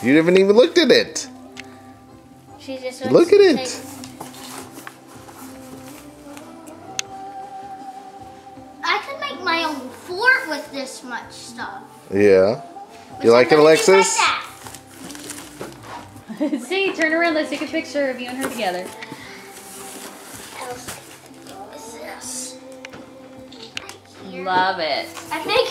You haven't even looked at it. She just Look at it. I could make my own fort with this much stuff. Yeah. You like it, Alexis? See, turn around. Let's take a picture of you and her together. What is this? Love it. I think